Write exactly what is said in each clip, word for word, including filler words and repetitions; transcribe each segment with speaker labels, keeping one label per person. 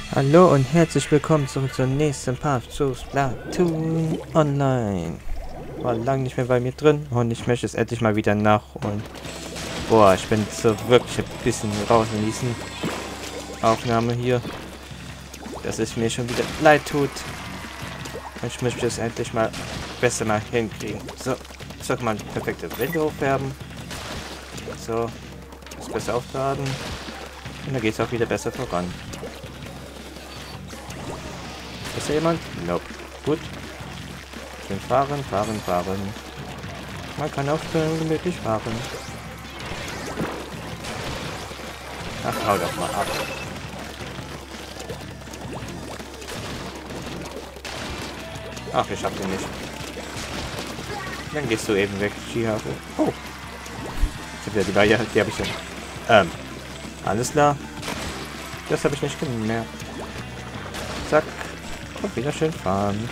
Speaker 1: Hallo und herzlich willkommen zurück zum nächsten Part zu Splatoon Online. War lange nicht mehr bei mir drin und ich möchte es endlich mal wieder nachholen. Boah, ich bin so wirklich ein bisschen raus in diesen Aufnahme hier, dass es mir schon wieder leid tut. Ich möchte es endlich mal besser mal hinkriegen. So, ich sag mal die perfekte Wände hochfärben. So, ist besser aufladen. Und dann geht es auch wieder besser voran. Ist da jemand? Nope. Gut. Schön fahren, fahren, fahren. Man kann auch schön gemütlich fahren. Ach, hau doch mal ab. Ach, ich hab den nicht. Dann gehst du eben weg, Skihafe. Oh. Ich hab ja die Barriere, die habe ich ja. Ähm. Alles klar. Das habe ich nicht gemerkt. Zack. Und wieder schön fahren.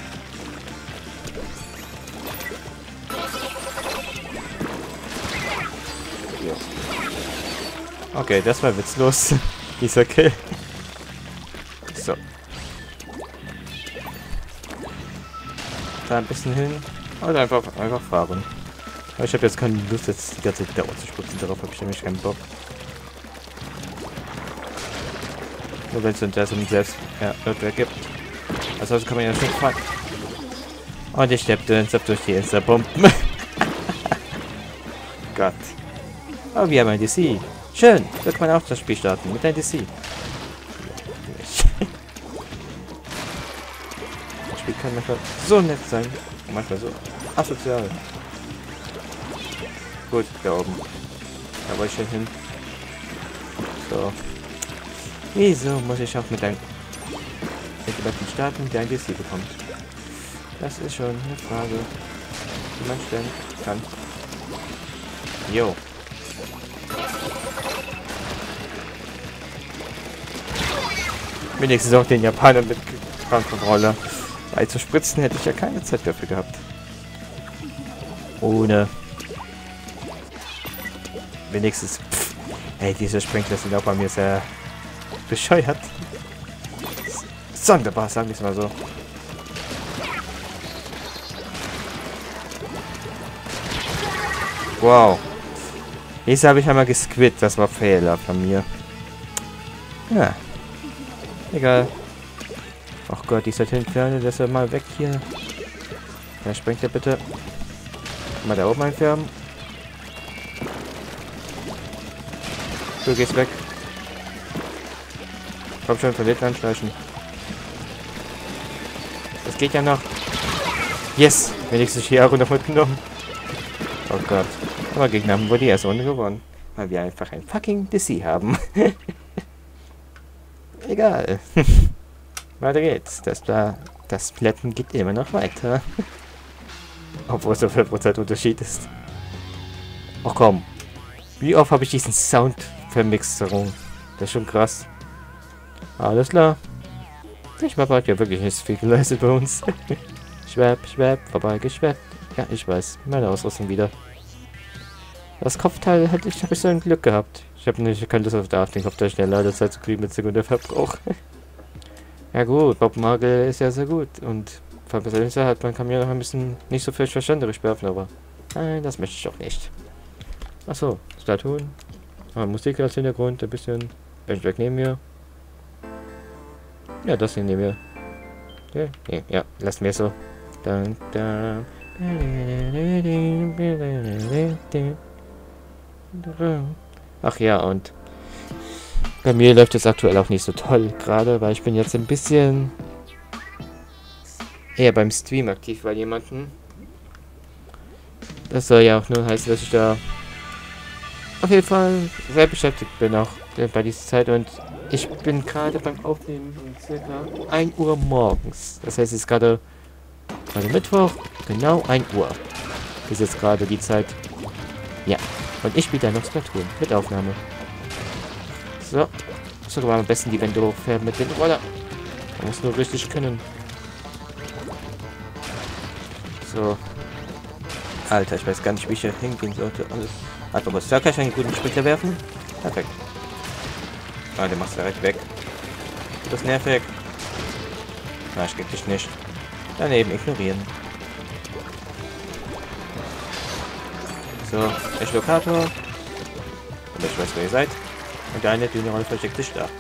Speaker 1: Ja. Okay, das war witzlos. Dieser Kill. So. Da ein bisschen hin. Und einfach, einfach fahren. Aber ich habe jetzt keine Lust, jetzt die ganze Zeit Dauer zu spritzen. Darauf habe ich nämlich keinen Bock. Nur wenn es dann das selbst ja, Notwehr gibt. Also kann man ja schon fahren. Und ich steppte ins durch die Insta-Bomben. Gott. Aber wir haben ein D C. Schön. So kann man auch das Spiel starten mit einem D C. Das Spiel kann manchmal so nett sein. Und manchmal so asozial. Gut, da oben. Da wollte ich schon hin. So. Wieso muss ich auch mit einem mit jemandem starten, der ein D C bekommt? Das ist schon eine Frage, die man stellen kann. Jo. Wenigstens auch den Japaner mit Krankcontroller. Weil zu spritzen hätte ich ja keine Zeit dafür gehabt. Ohne. Wenigstens. Pff, ey, diese Sprinkler sind auch bei mir sehr bescheuert. Sonderbar, sagen wir es mal so. Wow. Jetzt habe ich einmal gesquid, das war Fehler von mir. Ja. Egal. Ach Gott, ich sollte entfernen, das ist mal weg hier. Ja, springt er bitte. Mal da oben einfärben. Du gehst weg. Komm schon, verliert anschleichen. Das geht ja noch. Yes! Wenigstens hier auch noch mitgenommen. Oh Gott. Aber Gegner haben wohl die erste Runde gewonnen. Weil wir einfach ein fucking D C haben. Egal. Weiter geht's. Das, da, das Plätten geht immer noch weiter. Obwohl es so fünf Prozent Unterschied ist. Ach komm. Wie oft habe ich diesen Sound-Vermixerung? Das ist schon krass. Alles klar. Ich war bald ja wirklich nicht so viel geleistet bei uns. Schwäb, schwäb, vorbei geschwäbt. Ja, ich weiß. Meine Ausrüstung wieder. Das Kopfteil hätte ich, habe ich so ein Glück gehabt. Ich habe nicht keine Lust auf den Kopfteil schneller Ladezeit zu kriegen mit Sekundenverbrauch. Ja gut, Bob Margel ist ja sehr gut. Und von persönlicher hat man kann mir noch ein bisschen nicht so viel verständlich werfen, aber nein, das möchte ich auch nicht. Achso, Splatoon. Ah, Musik als Hintergrund, ein bisschen. Benchback neben mir. Ja, das hier nehmen wir. Ja, ja, ja, lassen wir so. Dun, dun. Ach ja, und bei mir läuft es aktuell auch nicht so toll, gerade weil ich bin jetzt ein bisschen eher beim Stream aktiv bei jemandem. Das soll ja auch nur heißen, dass ich da auf jeden Fall sehr beschäftigt bin auch bei dieser Zeit und ich bin gerade beim Aufnehmen um circa ein Uhr morgens. Das heißt, es ist gerade gerade Mittwoch, genau ein Uhr. Ist jetzt gerade die Zeit. Ja. Und ich spiele dann noch Splatoon mit Aufnahme. So. Sogar am besten die Wände hochfärben mit dem Roller. Man muss nur richtig können. So. Alter, ich weiß gar nicht, wie ich hier hingehen sollte. Alles. Einfach muss da kann ich einen guten Splitter werfen. Perfekt. Ah, der macht direkt weg. Das ist nervig. Na, ich krieg dich nicht. Daneben ignorieren. So, Echolokator. Und ich weiß, wer ihr seid. Und der eine Dünenrolle versteckt sich da.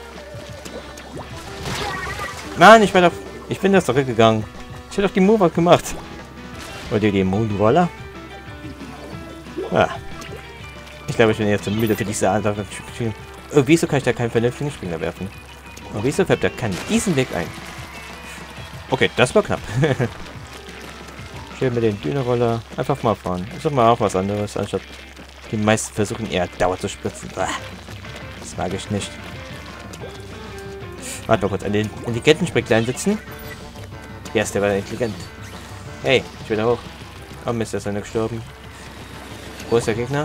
Speaker 1: Mann, ich bin doch... Ich bin das zurückgegangen. Ich hätte doch die Mover gemacht. Oder die Moonroller? Ah. Ich glaube, ich bin jetzt zu müde für diese Art. Oh, wieso kann ich da keinen vernünftigen Springer werfen? Und wieso fällt da keinen diesen Weg ein? Okay, das war knapp. Schön mit den Dünenroller. Einfach mal fahren. Ich sag mal auch was anderes, anstatt die meisten versuchen eher Dauer zu spritzen. Das mag ich nicht. Warte mal kurz, an den intelligenten Sprinklein sitzen. Ja, yes, der war intelligent. Hey, ich will da hoch. Oh Mist, der ist einer gestorben. Wo ist der Gegner?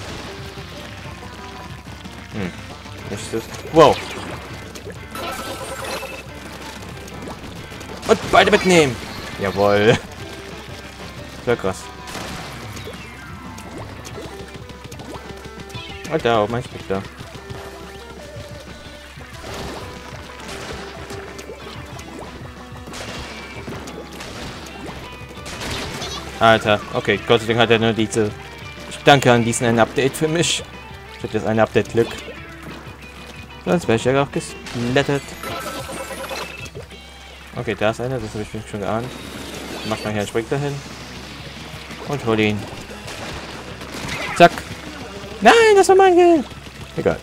Speaker 1: Hm. Nicht so. Wow. Und beide mitnehmen. Jawohl. Sehr krass. Und da auch mein Spieler. Alter, okay, Gott sei Dank hat er nur diese... Ich danke an diesen ein Update für mich. Ich habe jetzt ein Update-Glück. Sonst wäre ich ja auch gesplattet. Okay, da ist einer, das habe ich schon geahnt. Mach mal hier einen Spring dahin. Und hol ihn. Zack. Nein, das war mein Geld. Egal.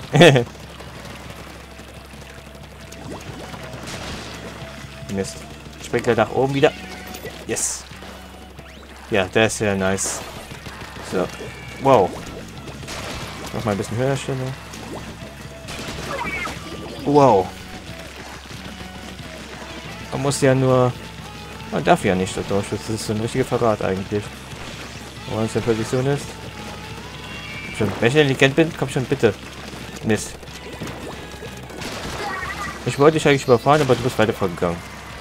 Speaker 1: Mist. Springt er nach oben wieder. Yes. Ja, der ist sehr nice. So. Wow. Noch mal ein bisschen höher stellen. Wow. Man muss ja nur... Man darf ja nicht so durch. Das ist so ein richtiger Verrat eigentlich. Wo uns der Position ist. Schon. Wenn ich intelligent bin, komm schon bitte. Mist. Ich wollte dich eigentlich überfahren, aber du bist weiter vorgegangen.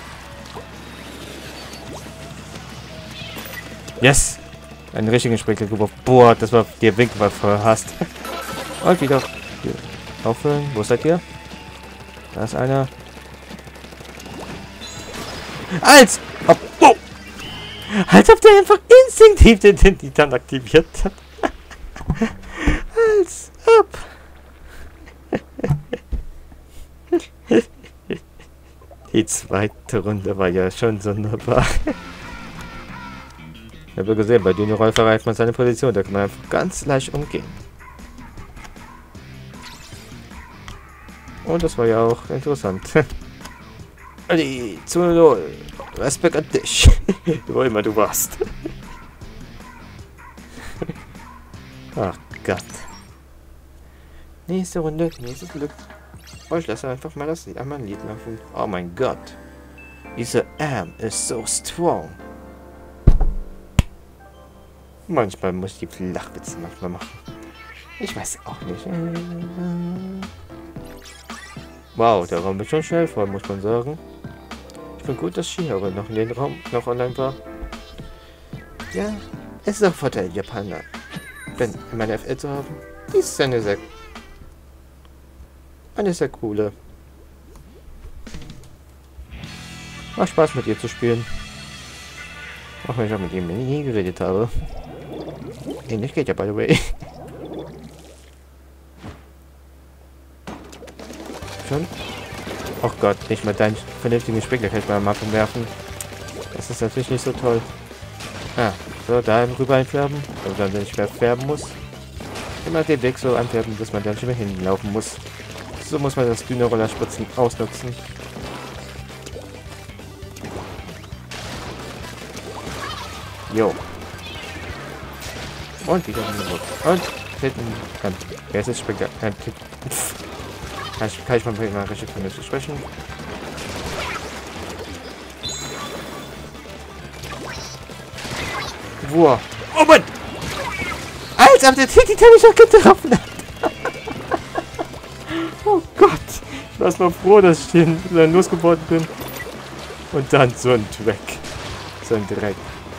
Speaker 1: Yes! Einen richtigen Sprinkler geworfen. Boah, das war der Winkel war verhasst. Und wieder. Hier. Auffüllen. Wo seid ihr? Da ist einer. Als ob. Oh. Als ob der einfach instinktiv den, den Titan aktiviert hat. Als ob. Die zweite Runde war ja schon sonderbar. Ich habe gesehen, bei Dünenroll verreift man seine Position, da kann man einfach ganz leicht umgehen. Und das war ja auch interessant. Ali, zu null. Respekt an dich. Wo immer du warst. Ach Gott. Nächste Runde, nächstes Glück. Oh, ich lasse einfach mal das Lied, einmal ein Lied laufen. Oh mein Gott. Dieser Arm ist so strong. Manchmal muss ich die Flachwitze manchmal machen. Ich weiß auch nicht. Wow, der Raum wird schon schnell voll, muss man sagen. Ich bin gut, dass Skihaber noch in den Raum noch online war. Ja, es ist auch Vorteil, Japaner. Wenn meine F L zu haben, die ist eine sehr, eine sehr coole. Macht Spaß mit ihr zu spielen. Auch wenn ich auch mit ihm nie geredet habe. Ähnlich geht ja, by the way. Schon? Oh Gott, nicht mal deinen vernünftigen Sprinkler kann ich mal am Anfang werfen. Das ist natürlich nicht so toll. Ah, so, da rüber einfärben, damit man dann nicht mehr färben muss. Immer den Weg so anfärben, dass man dann schon mehr hinlaufen muss. So muss man das Dünenroller Spritzen ausnutzen. Jo. Und wieder ein Und hinten. Dann. Wer ist jetzt Sprinkler? Kann ich, kann ich mal, mal richtig vernünftig sprechen? Wow. Oh Mann! Als ob der Titan mich auch getroffen hat! Oh Gott! Ich war mal froh, dass ich den dann losgeworden bin. Und dann so ein Dreck. So ein Dreck.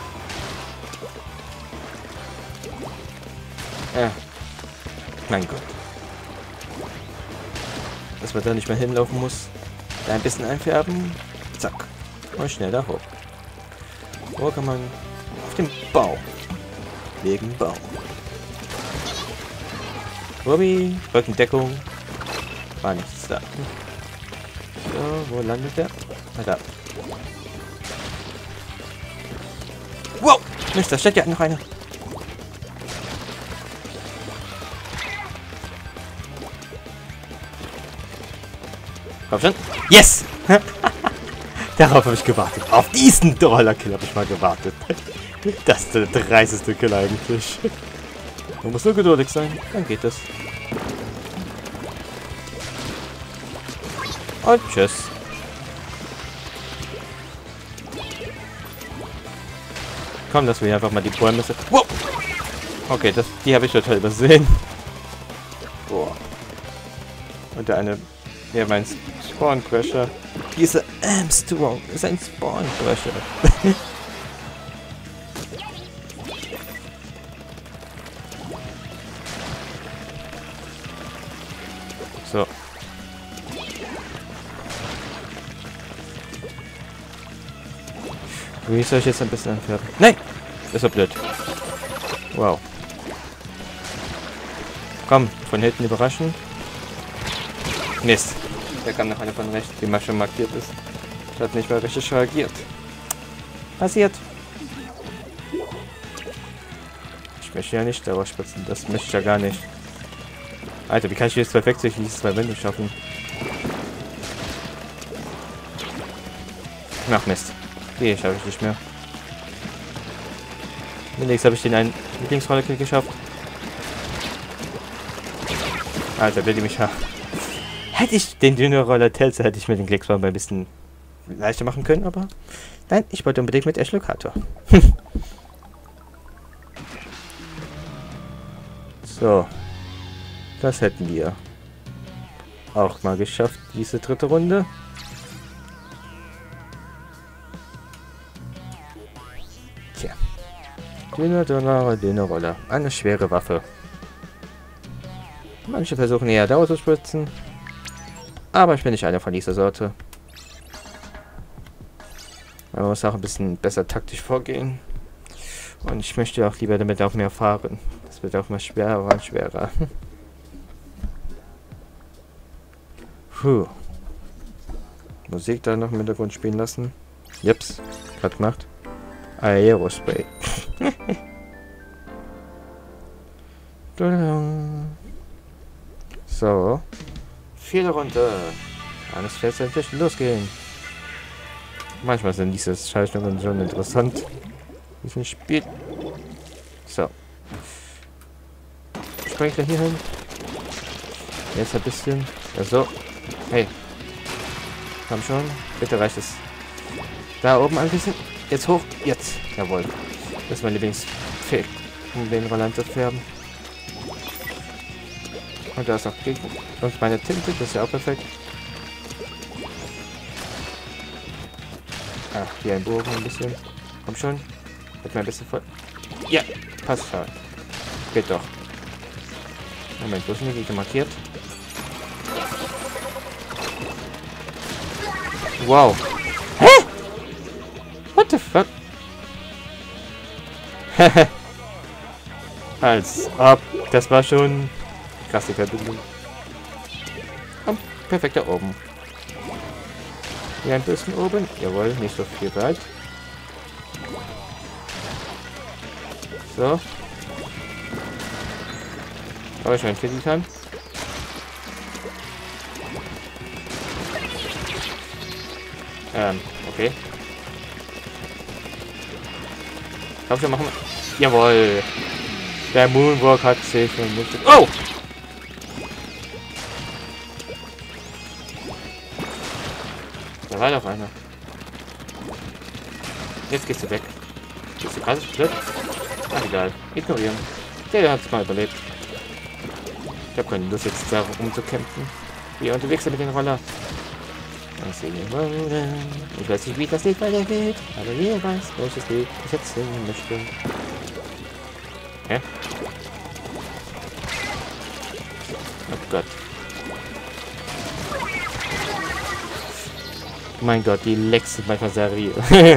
Speaker 1: Ja. Mein Gott. Dass man da nicht mehr hinlaufen muss. Da ein bisschen einfärben. Zack. Und schnell da hoch. Wo kann man? Auf den Baum. Wegen Baum. Robby, Rückendeckung. War nichts da. So, wo landet der? Ah, da. Wow! Mist, da steht ja noch einer. Komm schon. Yes! Darauf habe ich gewartet. Auf diesen Dollar-Kill habe ich mal gewartet. Das ist der dreisteste Kill eigentlich. Man muss nur geduldig sein, dann geht es. Und tschüss. Komm, dass wir einfach mal die Bäume... Wow! Okay, das, die habe ich total übersehen. Boah. Und der eine... Ja, mein Spawnbrecher. Dieser Armstrong ist ein Spawnbrecher. So. Wie soll ich jetzt ein bisschen anfärben? Nein! Das ist so blöd. Wow. Komm, von hinten überraschen. Mist. Da kam noch einer von rechts, die mal schon markiert ist. Ich hat nicht mal richtig reagiert. Passiert. Ich möchte ja nicht darauf spitzen. Das möchte ich ja gar nicht. Alter, wie kann ich jetzt perfekt durch diese zwei Wände schaffen? Ach Mist. Die schaffe ich nicht mehr. Links habe ich den einen Lieblingsroller-Kill geschafft. Alter, will die mich haben. Hätte ich den Dünner-Roller Telze, hätte ich mir den Klicksbaum ein bisschen leichter machen können, aber nein, ich wollte unbedingt mit Ash-Locator. So. Das hätten wir auch mal geschafft, diese dritte Runde. Tja. Dünner Donner, dünner Roller. Eine schwere Waffe. Manche versuchen eher Dauer zu spritzen. Aber ich bin nicht einer von dieser Sorte. Man muss auch ein bisschen besser taktisch vorgehen. Und ich möchte auch lieber damit auch mehr fahren. Das wird auch mal schwerer und schwerer. Puh. Musik da noch im Hintergrund spielen lassen. Jeps, gerade gemacht. Aerospray. So. Vierte Runde. Alles fest endlich losgehen. Manchmal sind diese Schaltungen schon interessant. Diesen Spiel. So. Springt er hier hin. Jetzt ein bisschen. Ja, so. Hey. Komm schon. Bitte reicht es. Da oben ein bisschen. Jetzt hoch. Jetzt. Jawohl. Das ist mein Lieblingsfake, um den Roller zu färben. Und da ist noch Gegen. Und meine Tinte. Das ist ja auch perfekt. Ah, hier ein Bogen ein bisschen. Komm schon. Wird mir ein bisschen voll. Ja, passt schon. Geht doch. Moment, wo sind die Gegner markiert? Wow. Hä? What the fuck? Als ob. Das war schon krasse Verbindung. Oh, perfekt da oben. Hier ein bisschen oben. Jawohl, nicht so viel weit. So. Aber ich mein Kitty kann. Ähm, okay. Ich glaube, wir machen. Jawohl. Der Moonwalk hat sich vermutet. Oh! Da war doch einer. Jetzt gehst du weg. Bist du gerade blöd? Ach, egal. Ignorieren. Der hat es mal überlebt. Ich habe keine Lust jetzt darum umzukämpfen. Hier unterwegs mit den Roller. Ich weiß nicht, wie das Lied weitergeht, aber jeder weiß, welches Lied ich jetzt singen möchte. Hä? Oh Gott. Mein Gott, die Lecks sind manchmal sehr real.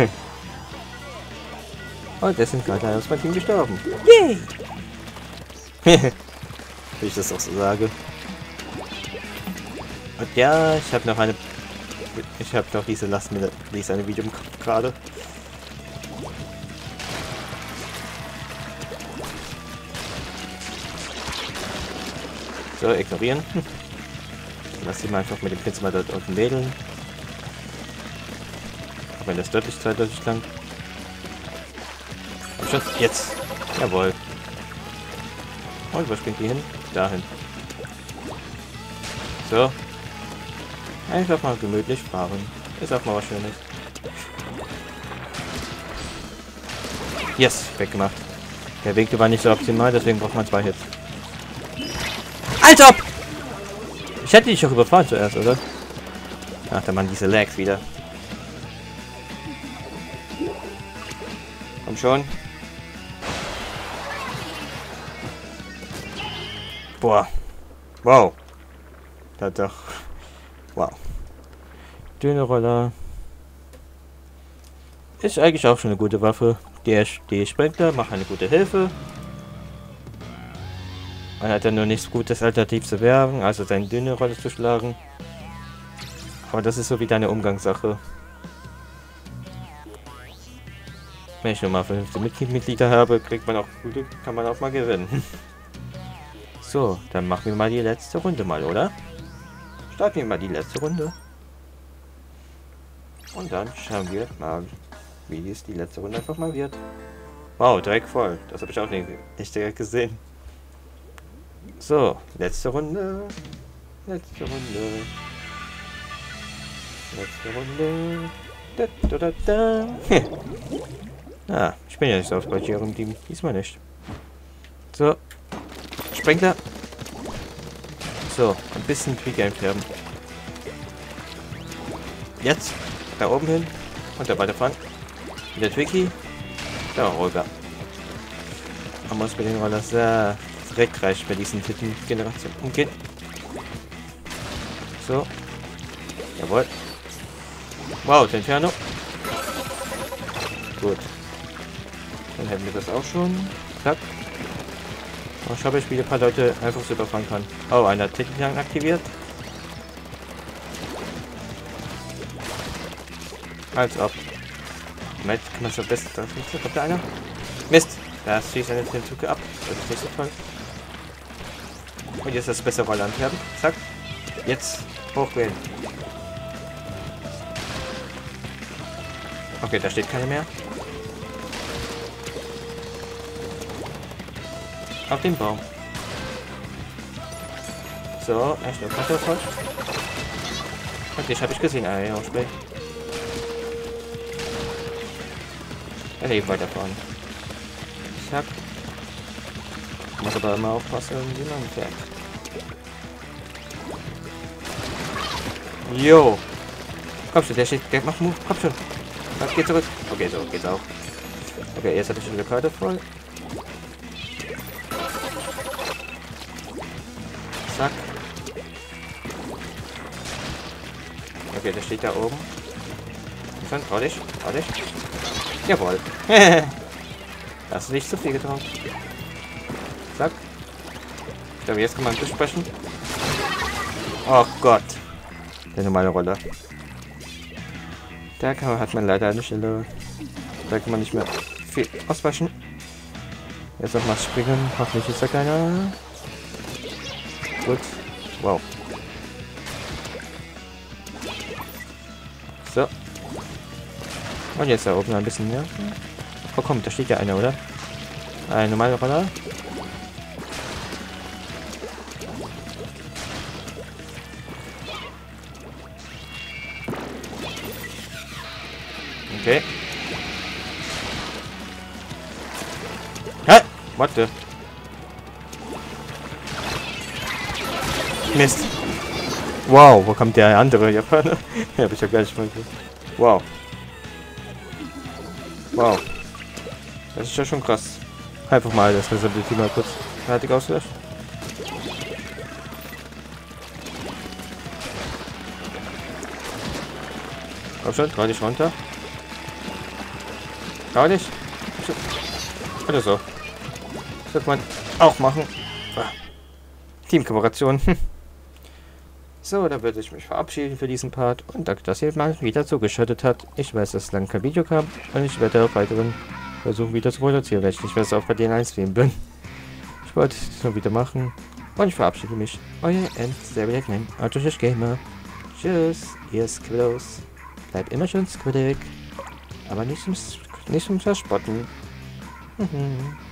Speaker 1: Und es sind gerade aus meinem Team gestorben. Yay! Wie ich das auch so sage. Und ja, ich habe noch eine... Ich habe noch diese Last Minute, diese eine Video im Kopf gerade. So, ignorieren. Lass sie mal einfach mit dem Prinz mal dort unten wedeln. Auch wenn das deutlich Zeit deutlich lang. Und schon jetzt. Jawohl. Und wo springt die hin? Dahin. So. Einfach mal gemütlich fahren. Ist auch mal was Schönes. Yes, weggemacht. Der Weg war nicht so optimal, deswegen braucht man zwei Hits. Als ob! Ich hätte dich doch überfahren zuerst, oder? Ach, da waren diese Lags wieder. Komm schon. Boah. Wow. Da doch. Wow. Dünne Roller. Ist eigentlich auch schon eine gute Waffe. Der, die Sprinkler macht eine gute Hilfe. Man hat ja nur nichts Gutes Alternativ zu werfen, also seine dünne Rolle zu schlagen. Aber das ist so wie deine Umgangssache. Wenn ich nur mal fünfzehn Mitglieder habe, kriegt man auch gute, kann man auch mal gewinnen. So, dann machen wir mal die letzte Runde mal, oder? Starten wir mal die letzte Runde. Und dann schauen wir mal, wie es die letzte Runde einfach mal wird. Wow, direkt voll. Das habe ich auch nicht, nicht direkt gesehen. So, letzte Runde. Letzte Runde. Letzte Runde. Da, da, da, da. Ah, ich bin ja nicht so auf bei ihrem Team. Diesmal nicht. So. Sprinkler. So, ein bisschen Pre-Game färben. Jetzt. Da oben hin. Und da weiterfahren. Wieder Twiki. Da Olga. Man muss mit den Roller sehr recht bei diesen Titelgenerationen umgehen. So. Jawohl. Wow, Inferno. Gut. Dann hätten wir das auch schon. Zack. Und ich habe ich wieder ein paar Leute einfach so überfahren kann. Oh, einer hat Titel aktiviert. Als ob. Moment, kann man es am besten da nicht. Kommt da einer? Mist! Da schießt eine Zucke ab. Das ist nicht so toll. Und jetzt das bessere Rolle anfärben. Zack. Jetzt hochwählen. Okay, da steht keine mehr. Auf dem Baum. So, echt noch Wasserfall. Und dich habe ich gesehen, ah ja, Spray. Dann eben weiterfahren. Zack. Muss aber immer aufpassen, wie man fährt. Jo. Komm schon, der steht, der macht Move, komm schon. Was geht zurück? Okay, so geht's auch. Okay, jetzt habe ich schon die Karte voll. Zack. Okay, der steht da oben. Schon, trau dich, trau dich. Jawohl. Hast du nicht zu viel getraut. Zack. Ich glaube, jetzt kann man besprechen. Oh Gott. Der normale Roller. Da kann man, hat man leider eine Stelle. Da kann man nicht mehr viel ausweichen. Jetzt noch mal springen. Hoffentlich ist da keiner. Gut. Wow. So. Und jetzt da oben ein bisschen mehr. Oh komm, da steht ja einer, oder? Ein normaler Roller. Okay. Hä? What the? Mist. Wow, wo kommt der andere Japaner? Ja, hab ich ja gleich mal gesehen. Wow. Wow. Das ist ja schon krass. Einfach mal das Resability mal kurz fertig auslöscht. Komm schon, trau dich runter. Trau dich. Oder so. Das wird man auch machen. Ah. Teamkooperation. So, dann würde ich mich verabschieden für diesen Part. Und danke, dass ihr mal wieder zugeschaltet habt. Ich weiß, dass es lange kein Video kam. Und ich werde auch weiteren versuchen wieder zu produzieren, weil ich nicht mehr so oft bei den Livestream bin. Ich wollte es nur wieder machen. Und ich verabschiede mich. Euer End, sehr Blackman, Autoschisch Gamer. Tschüss, ihr Squiddos. Bleibt immer schön squiddig. Aber nicht zum, nicht zum Verspotten. Mhm.